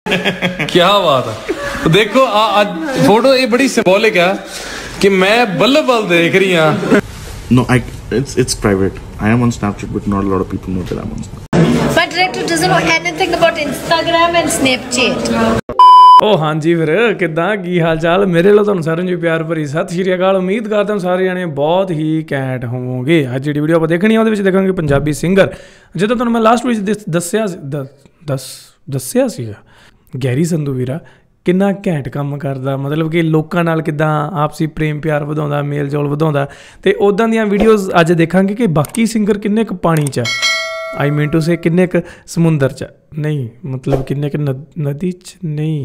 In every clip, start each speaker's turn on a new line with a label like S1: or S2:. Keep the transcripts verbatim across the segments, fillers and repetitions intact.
S1: क्या बात है। तो देखो आज फोटो ये बड़ी सिंबॉलिक है कि मैं बल्लभ बल देख रही हूँ।
S2: No, I it's it's private. I am on Snapchat, but not a lot of people know that I'm on Snapchat.
S3: But director doesn't know anything about Instagram and Snapchat.
S4: ओ हाँ जी फिर किदा की हाल चाल मेरे लो तुहानू सारिਆਂ ਨੂੰ ਪਿਆਰ ਭਰੀ ਸਤਿ ਸ਼੍ਰੀ ਅਕਾਲ। ਉਮੀਦ ਕਰਦਾ ਹਾਂ ਸਾਰੇ ਜਾਣੇ ਬਹੁਤ ਹੀ ਘੈਂਟ ਹੋਵੋਗੇ। ਅੱਜ ਜਿਹੜੀ ਵੀਡੀਓ ਆਪਾਂ ਦੇਖਣੀ ਆ ਉਹਦੇ ਵਿੱਚ ਦੇਖਾਂਗੇ ਪੰਜਾਬੀ ਸਿੰਗਰ ਜਦੋਂ ਤੁਹਾਨੂੰ ਮੈਂ ਲਾਸਟ ਵਿੱਚ ਦੱਸਿਆ ਦਸ ਦੱਸਿਆ ਸੀਗਾ ਗੈਰੀ ਸੰਧੂ ਵੀਰਾ ਕਿੰਨਾ ਘੈਂਟ ਕੰਮ ਕਰਦਾ, ਮਤਲਬ ਕਿ ਲੋਕਾਂ ਨਾਲ ਕਿੱਦਾਂ ਆਪਸੀ ਪ੍ਰੇਮ ਪਿਆਰ ਵਧਾਉਂਦਾ, ਮੇਲ ਜੋਲ ਵਧਾਉਂਦਾ। ਤੇ ਉੱਦਾਂ ਦੀਆਂ ਵੀਡੀਓਜ਼ ਅੱਜ ਦੇਖਾਂਗੇ ਕਿ ਬਾਕੀ ਸਿੰਗਰ ਕਿੰਨੇ ਕੁ ਪਾਣੀ 'ਚ आई मीन टू से किन्ने क समुंदर च नहीं मतलब किन्ने क नदी च नहीं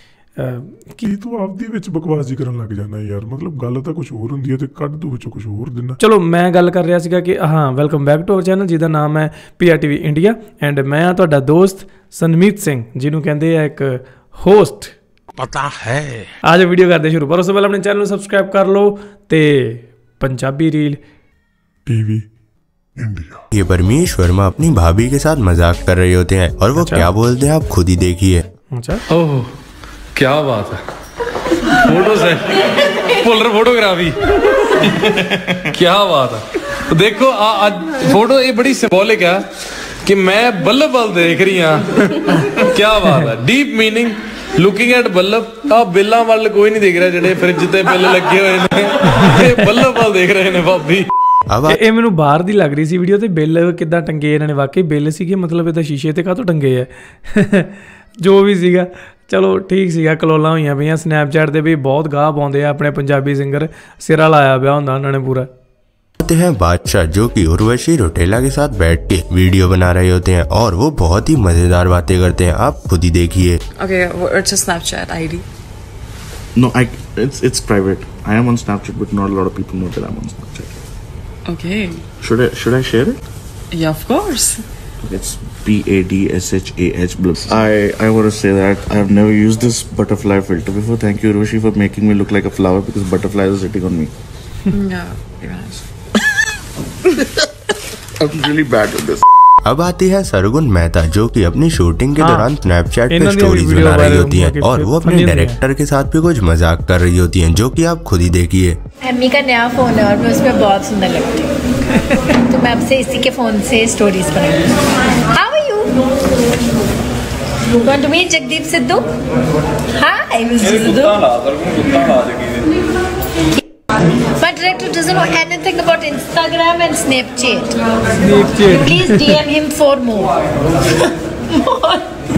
S5: ਕੀ ਤੂੰ ਆਪਦੀ ਵਿੱਚ ਬਕਵਾਸ ਹੀ ਕਰਨ ਲੱਗ ਜਾਂਦਾ ਯਾਰ। ਮਤਲਬ ਗੱਲ ਤਾਂ ਕੁਝ ਹੋਰ ਹੁੰਦੀ ਹੈ ਤੇ ਕੱਢ ਤੂੰ ਵਿੱਚੋਂ ਕੁਝ ਹੋਰ ਦਿੰਦਾ।
S4: ਚਲੋ ਮੈਂ ਗੱਲ ਕਰ ਰਿਹਾ ਸੀਗਾ ਕਿ ਹਾਂ welcome back to our channel ਜਿਹਦਾ ਨਾਮ ਹੈ P R T V India and ਮੈਂ ਹਾਂ ਤੁਹਾਡਾ ਦੋਸਤ ਸਨਮੀਤ ਸਿੰਘ ਜਿਹਨੂੰ ਕਹਿੰਦੇ ਆ ਇੱਕ ਹੋਸਟ
S5: ਪਤਾ ਹੈ।
S4: आज वीडियो करते शुरू पर उससे पहले अपने चैनल को सब्सक्राइब कर लो ते पंजाबी रील
S5: टीवी इंडिया।
S6: ये परमेश वर्मा अपनी भाभी के साथ मजाक कर रहे होते हैं और वो अच्छा? क्या बोलते हैं आप खुद ही देखिए।
S4: अच्छा
S1: ओह क्या बात है। फोटो से पोलर फोटोग्राफी क्या बात है। तो देखो आज फोटो ये बड़ी सिंबॉलिक है कि मैं बल्लभ बल देख रही हूँ। क्या बात है। Deep meaning looking at Ballabh. आ बिल्लां वाल कोई नहीं देख रहा जेडे फ्रिज ते बिल लगे हुए ने बल्लभ वाल देख रहे ने भाभी।
S4: ਇਹ ਮੈਨੂੰ ਬਾਹਰ ਦੀ ਲੱਗ ਰਹੀ ਸੀ ਵੀਡੀਓ ਤੇ ਬਿੱਲ ਕਿੱਦਾਂ ਟੰਗੇ ਇਹਨਾਂ ਨੇ, ਵਾਕਈ ਬਿੱਲ ਸੀਗੇ ਮਤਲਬ ਇਹਦਾ ਸ਼ੀਸ਼ੇ ਤੇ ਕਾਹਤੋਂ ਟੰਗੇ ਆ ਜੋ ਵੀ ਸੀਗਾ ਚਲੋ ਠੀਕ ਸੀਗਾ। ਕਲੋਲਾਂ ਹੋਈਆਂ ਪਈਆਂ ਸਨੈਪਚੈਟ ਤੇ ਵੀ ਬਹੁਤ ਗਾਹ ਪਾਉਂਦੇ ਆ ਆਪਣੇ ਪੰਜਾਬੀ ਸਿੰਗਰ, ਸਿਰਾ ਲਾਇਆ ਪਿਆ ਹੁੰਦਾ ਉਹਨਾਂ ਨੇ पूरा।
S6: होते हैं बादशाह जो कि उर्वशी रोटेला के साथ बैठ के वीडियो बना रहे होते हैं और वो बहुत ही मजेदार बातें करते हैं, आप खुद ही देखिए।
S7: Okay, what's your Snapchat I D?
S2: No, I it's it's private. I am on Snapchat, but not a lot of people know that I'm on Snapchat.
S7: Okay.
S2: Should I should I share it?
S7: Yeah, of course.
S2: It's P A D S H A H. I I want to say that I have never used this butterfly filter before. Thank you, Urvashi, for making me look like a flower because butterflies are sitting on me.
S7: Yeah, you're nice.
S2: I'm really bad at this.
S6: अब आती है सरगुन मेहता जो कि अपनी shooting के दौरान Snapchat पे stories बना रही होती हैं और वो अपने डायरेक्टर के साथ भी कुछ मजाक कर रही होती हैं जो कि आप खुद ही देखिए।
S3: एमी का नया फोन है और मैं उसमें बहुत सुंदर लगती हूँ तो मैं अब से इसी के फोन से स्टोरीज बनाऊंगी। How are you? Want to meet Jagdeep Sidhu? Hi mister Sidhu. But director doesn't know anything about Instagram and Snapchat. Snapchat. Please D M him for more. more.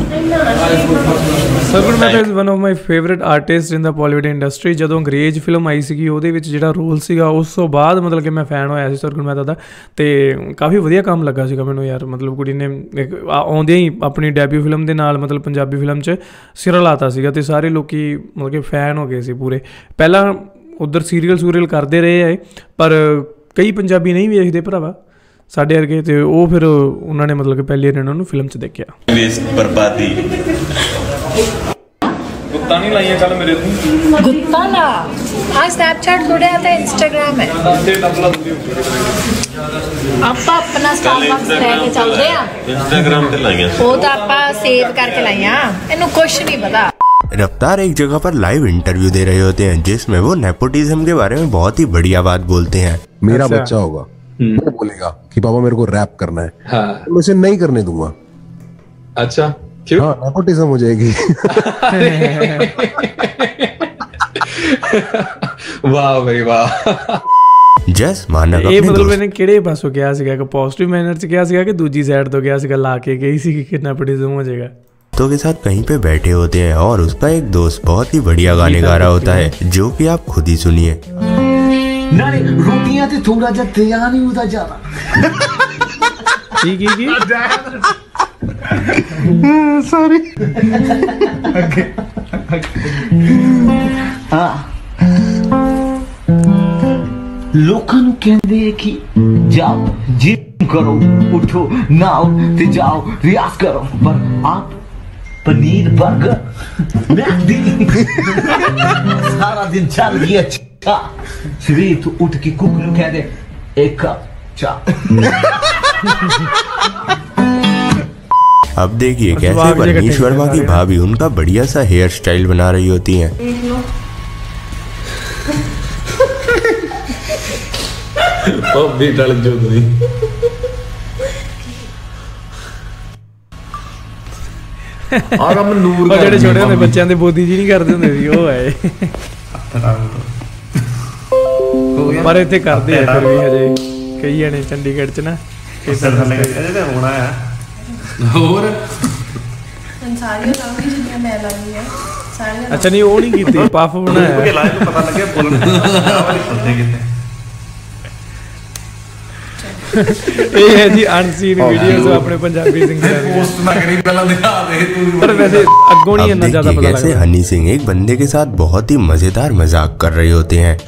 S4: Sargun Mehta is one of my favourite artist in the Bollywood industry. ਜਦੋਂ Angrej film ਆਈ ਸੀਗੀ ਉਹਦੇ ਵਿੱਚ ਜਿਹੜਾ role ਸੀਗਾ ਉਸ ਤੋਂ ਬਾਅਦ ਮਤਲਬ ਕਿ ਮੈਂ ਫੈਨ ਹੋਇਆ ਸੀ ਸਰਗੁਣ ਮਹਿਤਾ ਦਾ ਤੇ ਕਾਫੀ ਵਧੀਆ ਕੰਮ ਲੱਗਾ ਸੀਗਾ ਮੈਨੂੰ ਯਾਰ। ਮਤਲਬ ਕੁੜੀ ਨੇ ਆਉਂਦਿਆਂ ਹੀ ਆਪਣੀ ਡੈਬਿਊ ਫਿਲਮ ਦੇ ਨਾਲ ਮਤਲਬ ਪੰਜਾਬੀ ਫਿਲਮ 'ਚ ਸਿਰਾ ਲਾਤਾ ਸੀਗਾ ਤੇ ਸਾਰੇ ਲੋਕੀ ਮਤਲਬ ਕਿ ਫੈਨ ਹੋ ਗਏ ਸੀ ਪੂਰੇ। ਪਹਿਲਾਂ ਉੱਧਰ ਸੀਰੀਅਲ ਸੂਰੀਅਲ ਕਰਦੇ ਰਹੇ ਹੈ ਪਰ ਕਈ ਪੰਜਾਬੀ ਨਹੀਂ ਵੇਖਦੇ ਭਰਾਵਾ ਸਾਡੇ ਵਰਗੇ ਤੇ ਉਹ ਫਿਰ ਉਹਨਾਂ ਨੇ ਮਤਲਬ ਕਿ ਪਹਿਲੀ ਵਾਰ ਇਹਨਾਂ ਨੂੰ ਫਿਲਮ 'ਚ ਦੇਖਿਆ।
S1: ਬਰਬਾਦੀ ਗੁੱਤਾਂ ਨਹੀਂ ਲਾਈਆਂ ਕੱਲ ਮੇਰੇ ਤੋਂ
S3: गुत्ता ला हाँ स्नैपचैट थोड़े आता है इंस्टाग्राम है ਆਪਾਂ ਆਪਣਾ ਸਟਾਰਬਕਸ ਲੈ ਕੇ ਚੱਲਦੇ ਆ
S1: ਇੰਸਟਾਗ੍ਰਾਮ ਤੇ ਲਾਈਆਂ
S3: ਉਹ ਤਾਂ ਆਪਾਂ ਸੇਵ ਕਰਕੇ ਲਾਈਆਂ ਇਹਨੂੰ ਕੁਝ ਨਹੀਂ ਪਤਾ।
S6: रफ्तार एक जगह पर लाइव इंटरव्यू दे रहे होते हैं जिसमें वो नेपोटिज्म के बारे में बहुत ही बढ़िया बात बोलते हैं।
S8: मेरा बच्चा होगा वो बोलेगा कि पापा मेरे को रैप करना है, हाँ। तो मैं उसे नहीं करने दूंगा। अच्छा क्यों? हाँ नेपोटिज्म हो जाएगी।
S1: वाह भाई वाह।
S6: जस मानक
S4: ਇਹ ਮਤਲਬ ਇਹਨੇ ਕਿਹੜੇ ਪਾਸੋਂ ਗਿਆ ਸੀਗਾ ਕਿ ਪੋਜ਼ਿਟਿਵ ਮੈਨਰ 'ਚ ਗਿਆ ਸੀਗਾ ਕਿ ਦੂਜੀ ਸਾਈਡ ਤੋਂ ਗਿਆ ਸੀਗਾ ਲਾ ਕੇ ਗਈ ਸੀ कि नेपोटिज्म हो जाएगा।
S6: तो के साथ कहीं पे बैठे होते हैं और उसका एक दोस्त बहुत ही बढ़िया गाने गा रहा होता है जो कि आप खुद ही सुनिए।
S9: नाले रोटियां ते थोड़ा जा तैयार नहीं होता ज्यादा
S4: ठीक है की
S9: सॉरी ओके हां लोकां नु कहंदे कि जाओ जिम करो उठो नाओ ते जाओ रियाज करो पर आप पनीर बर्गर मैगी सारा दिन चल गया अच्छा सवेरे तो उठ के कुक नु कह दे एक कप चाय।
S6: अब देखिए कैसे परनीश वर्मा की भाभी उनका बढ़िया सा हेयर स्टाइल बना रही होती हैं।
S1: ओ भी डल जो नहीं आगा मैं नूर
S4: कर ਜਿਹੜੇ ਛੋਟੇ ਹੁੰਦੇ ਬੱਚਿਆਂ ਦੇ ਬੋਦੀ ਜੀ ਨਹੀਂ ਕਰਦੇ ਹੁੰਦੇ ਸੀ ਉਹ ਹੈ ਪਰ ਇੱਥੇ ਕਰਦੇ ਆ ਫਿਰ ਵੀ ਹਜੇ ਕਈ ਜਣੇ ਚੰਡੀਗੜ੍ਹ ਚ ਨਾ ਕਿਦਾਂ ਦਾ ਲੱਗਦਾ ਤੇ ਹੋਣਾ ਆ ਹੋਰ
S3: ਸਾਰੀਆਂ ਲਾਉਂਗੀ ਜਿੰਨੀਆਂ ਮੈਂ ਲਾਉਂਗੀ ਆ ਸਾਰੀਆਂ
S4: ਅੱਛਾ ਨਹੀਂ ਉਹ ਨਹੀਂ ਕੀਤੀ ਪਫ ਬਣਾਇਆ
S1: ਕਿ ਲਾਇ ਨੂੰ ਪਤਾ ਲੱਗਿਆ ਬੋਲਣ ਵਾਲੀ ਸੁਣਦੇ ਕਿਤੇ
S4: ਇਹ ਹੈ ਜੀ ਅਨਸੀਨ ਵੀਡੀਓਜ਼ ਆਪਣੇ ਪੰਜਾਬੀ ਸਿੰਗਰਾਂ ਦੀ
S1: पोस्ट ना करी पहला दिखा दे तू
S4: पर वैसे अग्गों नहीं इतना ज्यादा पता
S6: कैसे हनी सिंह एक बंदे के साथ बहुत ही मजेदार मजाक कर रहे होते हैं।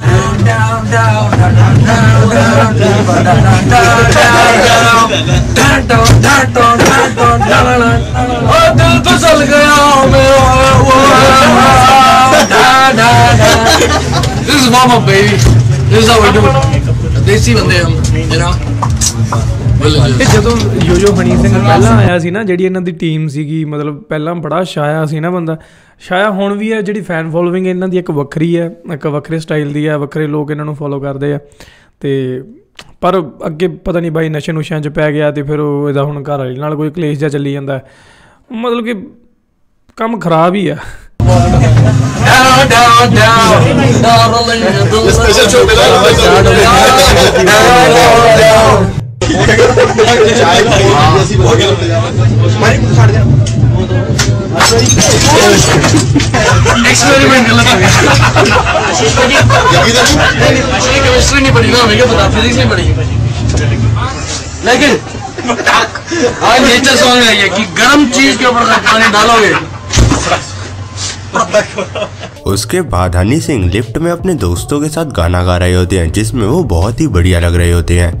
S10: This is warm up, baby. This is how we do it. देसी बंदे हम, you know.
S4: ਇਹ ਜਦੋਂ ਯੋਯੋ ਹਨੀ ਸਿੰਘ ਪਹਿਲਾਂ ਆਇਆ ਸੀ ਨਾ ਜਿਹੜੀ ਇਹਨਾਂ ਦੀ ਟੀਮ ਸੀਗੀ ਮਤਲਬ ਪਹਿਲਾਂ ਬੜਾ ਛਾਇਆ ਸੀ ਨਾ ਬੰਦਾ ਛਾਇਆ ਹੁਣ ਵੀ ਹੈ ਜਿਹੜੀ ਫੈਨ ਫੋਲੋਇੰਗ ਇਹਨਾਂ ਦੀ ਇੱਕ ਵੱਖਰੀ ਹੈ ਇੱਕ ਵੱਖਰੇ ਸਟਾਈਲ ਦੀ ਹੈ ਵੱਖਰੇ ਲੋਕ ਇਹਨਾਂ ਨੂੰ ਫੋਲੋ ਕਰਦੇ ਆ ਤੇ ਪਰ ਅੱਗੇ ਪਤਾ ਨਹੀਂ ਬਾਈ ਨਸ਼ੇ ਨੁਸ਼ਿਆਂ 'ਚ ਪੈ ਗਿਆ ਤੇ ਫਿਰ ਉਹ ਇਹਦਾ ਹੁਣ ਘਰ ਵਾਲੀ ਨਾਲ ਕੋਈ ਕਲੇਸ਼ ਜਿਹਾ ਚੱਲੀ ਜਾਂਦਾ ਮਤਲਬ ਕਿ ਕੰਮ ਖਰਾਬ ਹੀ ਆ
S10: Down, down, down, darling, special show पे down, down, down. एक्सपेरिमेंट गलत हो गया केमिस्ट्री नहीं पढ़ी ना हमें क्या पता फिजिक्स नहीं पढ़ी लेकिन आज नेचर सॉन्ग है ये कि गर्म चीज के ऊपर पानी डालोगे।
S6: उसके बाद हनी सिंह लिफ्ट में अपने दोस्तों के साथ गाना गा रहे होते हैं जिसमें वो बहुत ही बढ़िया लग रहे होते हैं।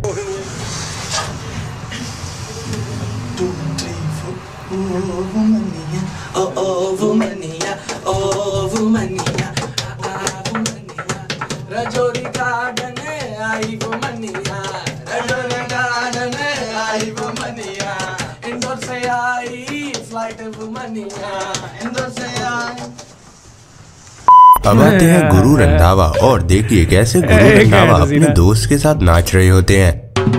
S6: अब आते हैं गुरु रंधावा और देखिए कैसे गुरु रंधावा अपने दोस्त के साथ नाच रहे होते हैं।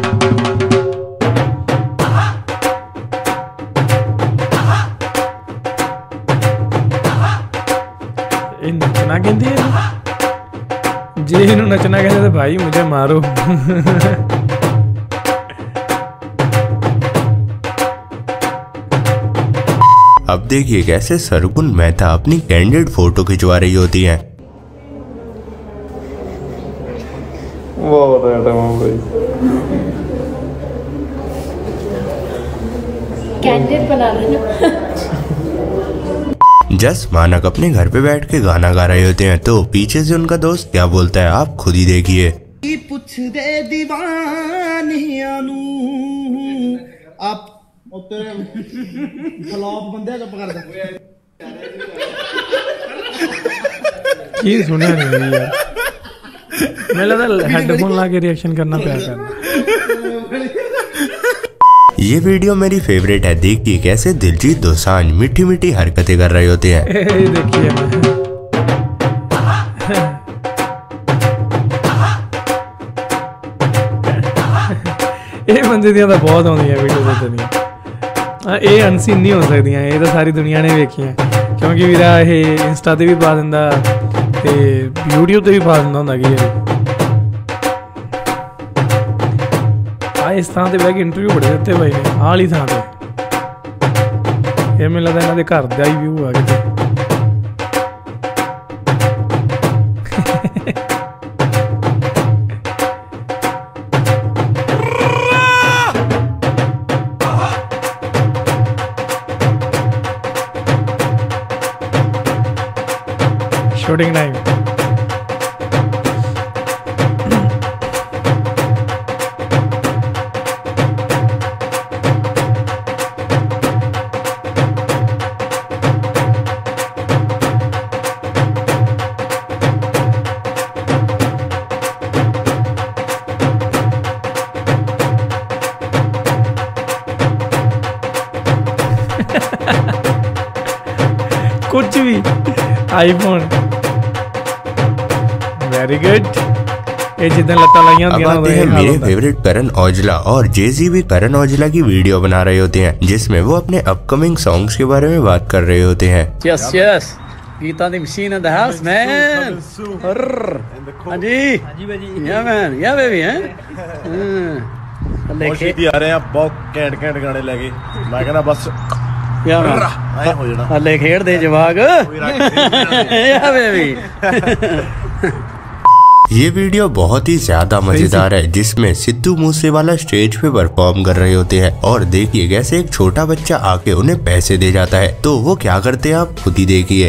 S4: नचना कहते हैं जे इन्हों नचना कहते तो भाई मुझे मारो।
S6: अब देखिए कैसे सरगुन मेहता अपनी कैंडिड फोटो खिंचवा रही होती हैं।
S3: कैंडिड बना लेना।
S6: जस मानक अपने घर पे बैठ के गाना गा रहे होते हैं तो पीछे से उनका दोस्त क्या बोलता है आप खुद ही देखिए।
S11: आप
S4: की सुना नहीं यार मैं लगा हेडफोन ला के रिएक्शन करना प्यार करना।
S6: ये वीडियो मेरी फेवरेट है देखिए कैसे दिलजीत दोसांझ मीठी मीठी हरकतें कर रहे होते हैं।
S4: देखिए ये बंदे दियां तो बहुत आउंदियां वीडियो इतनी ਇਹ ਅਨਸੀਨ ਨਹੀਂ ਹੋ ਸਕਦੀਆਂ ਇਹ ਤਾਂ ਸਾਰੀ ਦੁਨੀਆ ਨੇ ਵੇਖੀਆਂ ਕਿਉਂਕਿ ਵੀਰਾ ਇਹ ਇੰਸਟਾ ਤੇ ਵੀ ਪਾ ਦਿੰਦਾ ਤੇ YouTube ਤੇ ਵੀ ਪਾ ਦਿੰਦਾ ਹੁੰਦਾ ਕੀ ਆ ਇਸ ਥਾਂ ਤੇ ਬਹਿ ਕੇ ਇੰਟਰਵਿਊ ਬੜੇ ਦਿੱਤੇ ਬਾਈ ਨੇ ਆਹ ਵਾਲੀ ਥਾਂ ਤੇ ਇਹ ਮੈਨੂੰ ਲੱਗਦਾ ਇਹਨਾਂ ਦੇ ਘਰ ਦਾ ਹੀ ਵਿਊ ਆ ਕਿਤੇ। शूटिंग टाइम कुछ भी आईफोन वेरी गुड। ये जितने लत्ता लाइयां
S6: अब आते हैं मेरे फेवरेट करण औजला। और जेजी भी करण औजला की वीडियो बना रहे होते हैं जिसमें वो अपने अपकमिंग सॉन्ग्स के बारे में बात कर रहे होते हैं।
S10: Yes yes Geeta the machine in the house man. हां जी या मैन या बेबी हैं
S11: लेके आ रहे हैं बहुत कैंट कैंट गाने लेके। मैं कहना बस
S10: या आए हो जाना हले खेड दे जवाग या बेबी।
S6: ये वीडियो बहुत ही ज्यादा मजेदार है जिसमें सिद्धू मूसेवाला स्टेज पे परफॉर्म कर रहे होते हैं और देखिए कैसे एक छोटा बच्चा आके उन्हें पैसे दे जाता है। तो वो क्या करते हैं आप खुद ही देखिए।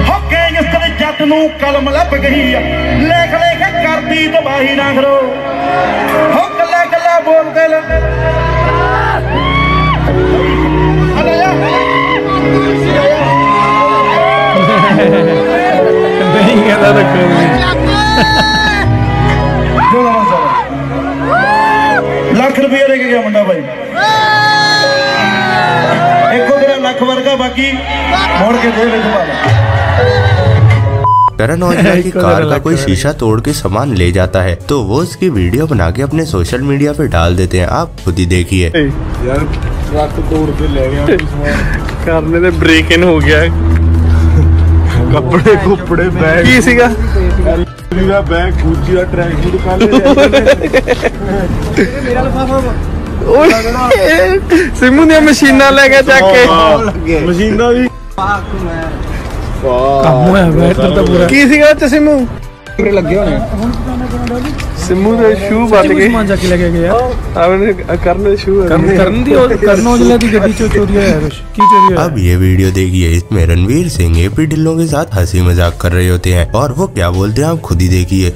S4: नहीं कहता तो
S11: लाख रुपया लेके गया मुंडा भाई। एक तेरा लाख वर्गा बाकी मोड़ के दे ले तुम्हारा।
S6: करण औजला की कार का कोई शीशा तोड़ के सामान ले जाता है तो वो उसकी वीडियो बना के अपने सोशल मीडिया पे डाल देते हैं। आप खुद ही देखिए।
S11: यार ट्रक तोड़ के ले गया
S4: करने दे ब्रेक इन हो गया।
S11: कपड़े कुपड़े बैग
S4: की सीगा
S11: बैग गुच्ची का ट्रैक सूट पहन मेरा लिफाफा
S4: सिमू ने मशीना ले गया चक के
S11: मशीना भी
S4: ਕੰਮ ਹੋਇਆ ਬੈਟਰ ਤਾਂ ਪੂਰਾ ਕੀ ਸੀਗਾ ਤੇ ਸਿਮੂ ਪੂਰੇ ਲੱਗੇ ਹੋਣੇ ਸਿਮੂ ਦੇ ਸ਼ੂ ਵੱਜ ਗਏ ਸਮਾਨ ਜਾ ਕੇ ਲੈ ਕੇ ਗਿਆ ਆਵਨੇ ਕਰਨ ਦੇ ਸ਼ੂ ਕਰਨ ਦੀ ਕਰਨ ਔਜਲਾ ਦੀ ਗੱਡੀ ਚੋਂ ਚੋਰੀ ਹੋਇਆ ਕੁਛ ਕੀ चोरी हुआ?
S6: अब ये वीडियो देखिए। इसमें रणवीर सिंह एपी ढिल्लों के साथ हंसी मजाक कर रहे होते हैं और वो क्या बोलते हैं आप खुद ही देखिए।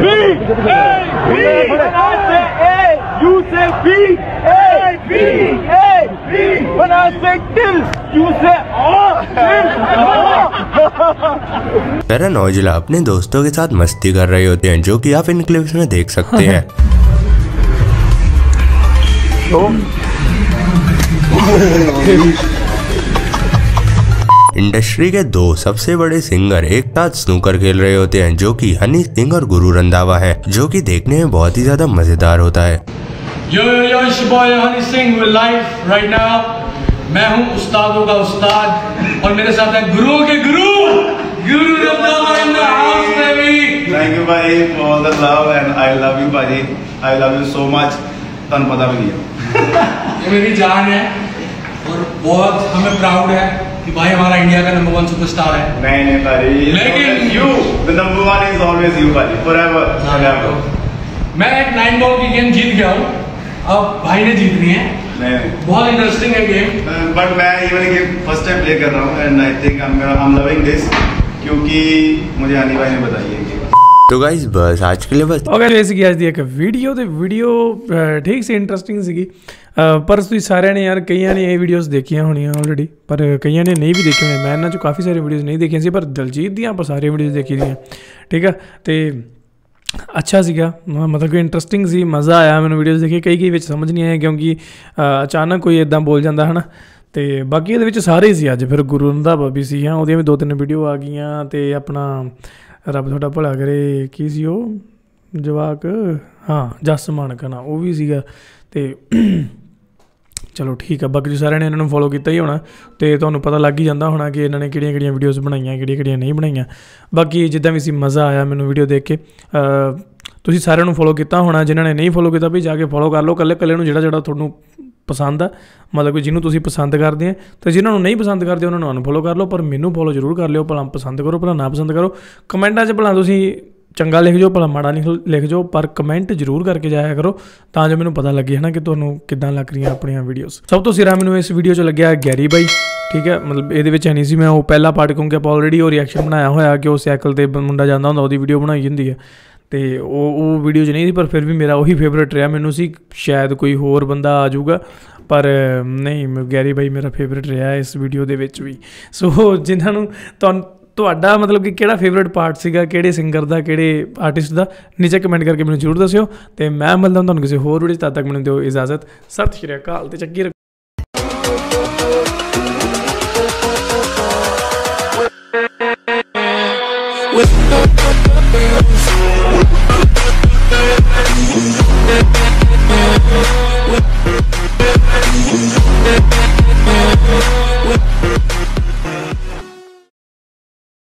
S6: करण औजला अपने दोस्तों के साथ मस्ती कर रहे होते हैं जो कि आप इन क्लिप्स में देख सकते हैं। इंडस्ट्री के दो सबसे बड़े सिंगर एक साथ स्नूकर खेल रहे होते हैं जो कि हनी सिंह और गुरु रंधावा हैं, जो कि देखने में बहुत ही ज्यादा मजेदार होता है।
S10: Yo yo yo it's your boy Honey Singh live right now. मैं हूं उस्तादों का उस्ताद और मेरे साथ है गुरु के गुरु Guru Randhawa in the house baby.
S11: Thank you भाई for the love and I love you भाई। I love you so much. तन पता भी नहीं है
S10: ये मेरी जान है और बहुत हमें प्राउड है कि भाई हमारा इंडिया का नंबर वन सुपरस्टार है।
S11: नहीं नहीं भाई
S10: लेकिन
S11: you the number one is always you भाई फॉरएवर फॉरएवर।
S10: मैं एक नाइन बॉल की गेम जीत गया हूँ, अब भाई ने जीतनी है।
S11: नहीं
S10: बहुत इंटरेस्टिंग है गेम
S11: बट मैं ये वाली गेम फर्स्ट टाइम प्ले कर रहा हूँ and I think I am loving this क्योंकि मुझे हनी भाई ने बताई है।
S6: तो गाइस बस आज के लिए बस
S4: अगर वैसे की आज दी एक वीडियो तो वीडियो ठीक सी इंटरेस्टिंग सी पर ਤੁਸੀਂ ਸਾਰਿਆਂ ਨੇ ਯਾਰ ਕਈਆਂ ਨੇ ਇਹ ਵੀਡੀਓਜ਼ ਦੇਖੀਆਂ ਹੋਣੀਆਂ ਆਲਰੇਡੀ ਪਰ ਕਈਆਂ ਨੇ ਨਹੀਂ ਵੀ ਦੇਖੀਆਂ ਹੋਣੀਆਂ। ਮੈਂ ਇਹਨਾਂ 'ਚੋਂ ਕਾਫੀ ਸਾਰੀ ਵੀਡੀਓਜ਼ ਨਹੀਂ ਦੇਖੀਆਂ ਸੀ ਪਰ ਦਲਜੀਤ ਦੀਆਂ ਆਪਾਂ ਸਾਰੀਆਂ ਵੀਡੀਓਜ਼ ਦੇਖੀ ਦੀਆਂ ਠੀਕ ਆ। ਤੇ अच्छा ਸੀਗਾ मतलब कि इंटरेस्टिंग ਸੀ मज़ा आया मैंने वीडियोज़ देखी। कई कई ਵਿੱਚ समझ नहीं आया क्योंकि अचानक कोई इदां बोल ਜਾਂਦਾ है ना। ਤੇ ਬਾਕੀ ਇਹਦੇ ਵਿੱਚ ਸਾਰੇ ਹੀ ਸੀ। ਅੱਜ ਫਿਰ ਗੁਰੂ ਰੰਧਾਵਾ ਵੀ ਸੀ ਹਾਂ ਉਹਦੀਆਂ ਵੀ ਦੋ ਤਿੰਨ ਵੀਡੀਓ ਆ ਗਈਆਂ। ਤੇ ਆਪਣਾ ਰੱਬ ਤੁਹਾਡਾ ਭਲਾ ਕਰੇ ਕੀ ਸੀ ਉਹ ਜਵਾਕ ਹਾਂ ਜਸ ਮਾਨਕਣਾ ਉਹ ਵੀ ਸੀਗਾ। ਤੇ ਚਲੋ ਠੀਕ ਆ ਬਾਕੀ ਸਾਰਿਆਂ ਨੇ ਇਹਨਾਂ ਨੂੰ ਫੋਲੋ ਕੀਤਾ ਹੀ ਹੋਣਾ ਤੇ ਤੁਹਾਨੂੰ ਪਤਾ ਲੱਗ ਹੀ ਜਾਂਦਾ ਹੋਣਾ ਕਿ ਇਹਨਾਂ ਨੇ ਕਿਹੜੀਆਂ ਕਿਹੜੀਆਂ ਵੀਡੀਓਜ਼ ਬਣਾਈਆਂ ਕਿਹੜੀਆਂ ਕਿਹੜੀਆਂ ਨਹੀਂ ਬਣਾਈਆਂ। ਬਾਕੀ ਜਿੱਦਾਂ ਵੀ ਸੀ ਮਜ਼ਾ ਆਇਆ ਮੈਨੂੰ ਵੀਡੀਓ ਦੇਖ ਕੇ। ਤੁਸੀਂ ਸਾਰਿਆਂ ਨੂੰ ਫੋਲੋ ਕੀਤਾ ਹੋਣਾ, ਜਿਨ੍ਹਾਂ ਨੇ ਨਹੀਂ ਫੋਲੋ ਕੀਤਾ ਵੀ ਜਾ ਕੇ ਫੋਲੋ ਕਰ ਲਓ ਇਕੱਲੇ ਇਕੱਲੇ ਨੂੰ ਜਿਹੜਾ ਜਿਹੜਾ ਤੁਹਾਨੂੰ ਪਸੰਦ ਆ मतलब कि ਜਿਹਨੂੰ ਤੁਸੀਂ ਪਸੰਦ ਕਰਦੇ ਆ। ਤੇ ਜਿਨ੍ਹਾਂ ਨੂੰ ਨਹੀਂ ਪਸੰਦ ਕਰਦੇ ਉਹਨਾਂ ਨੂੰ ਅਨਫੋਲੋ ਕਰ ਲਓ ਪਰ ਮੈਨੂੰ ਫੋਲੋ ਜ਼ਰੂਰ ਕਰ ਲਿਓ। ਭਲਾ ਪਸੰਦ ਕਰੋ ਭਲਾ ਨਾ ਪਸੰਦ ਕਰੋ ਕਮੈਂਟਾਂ 'ਚ ਭਲਾ ਤੁਸੀਂ ਚੰਗਾ ਲਿਖ ਜਾਓ ਭਲਾ ਮਾੜਾ ਲਿਖ ਲਿਖ ਜਾਓ ਪਰ ਕਮੈਂਟ ਜ਼ਰੂਰ ਕਰਕੇ ਜਾਇਆ ਕਰੋ ਤਾਂ ਜੋ ਮੈਨੂੰ ਪਤਾ ਲੱਗੇ ਹੈ ਨਾ ਕਿ ਤੁਹਾਨੂੰ ਕਿੱਦਾਂ ਲੱਗ ਰਹੀਆਂ ਆਪਣੀਆਂ ਵੀਡੀਓਜ਼। ਸਭ ਤੋਂ ਸਿਰਾ ਮੈਨੂੰ ਇਸ ਵੀਡੀਓ 'ਚ ਲੱਗਿਆ ਗੈਰੀ ਬਾਈ ਠੀਕ ਹੈ। ਮਤਲਬ ਇਹਦੇ ਵਿੱਚ ਨਹੀਂ ਸੀ ਮੈਂ ਉਹ ਪਹਿਲਾ ਪਾਰਟ ਕਿਉਂਕਿ ਆਪਾਂ ਆਲਰੇਡੀ ਉਹ ਰਿਐਕਸ਼ਨ ਬਣਾਇਆ ਹੋਇਆ ਕਿ ਉਹ ਸਾਈਕਲ 'ਤੇ ਮੁੰਡਾ ਜਾਂਦਾ ਹੁੰਦਾ ਉਹਦੀ ਵੀਡੀਓ ਬਣਾਈ ਜਾਂਦੀ ਹੈ ਤੇ ਉਹ ਉਹ ਵੀਡੀਓ 'ਚ ਨਹੀਂ ਸੀ ਪਰ ਫਿਰ ਵੀ ਮੇਰਾ ਉਹੀ ਫੇਵਰੇਟ ਰਿਹਾ। ਮੈਨੂੰ ਸੀ ਸ਼ਾਇਦ ਕੋਈ ਹੋਰ ਬੰਦਾ ਆ ਜਾਊਗਾ ਪਰ ਨਹੀਂ ਗੈਰੀ ਬਾਈ ਮੇਰਾ ਫੇਵਰੇਟ ਰਿਹਾ ਇਸ ਵੀਡੀਓ ਦੇ ਵਿੱਚ ਵੀ। ਸੋ ਜਿਨ੍ਹਾਂ ਨੂੰ ਤੁਹਾਨੂੰ ਤੁਹਾਡਾ ਮਤਲਬ ਕਿ ਕਿਹੜਾ ਫੇਵਰੇਟ ਪਾਰਟ ਸੀਗਾ ਕਿਹੜੇ ਸਿੰਗਰ ਦਾ ਕਿਹੜੇ ਆਰਟਿਸਟ ਦਾ ਨੀਚੇ ਕਮੈਂਟ ਕਰਕੇ ਮੈਨੂੰ ਜ਼ਰੂਰ ਦੱਸਿਓ ਤੇ ਮੈਂ ਮਿਲਦਾ ਤੁਹਾਨੂੰ ਕਿਸੇ ਹੋਰ ਵੀਡੀਓ 'ਚ। ਤਦ ਤੱਕ ਮੈਨੂੰ ਦਿਓ ਇਜਾਜ਼ਤ। ਸਤਿ ਸ਼੍ਰੀ ਅਕਾਲ ਤੇ ਚੱਕੀ ਰੱਖੋ।
S12: with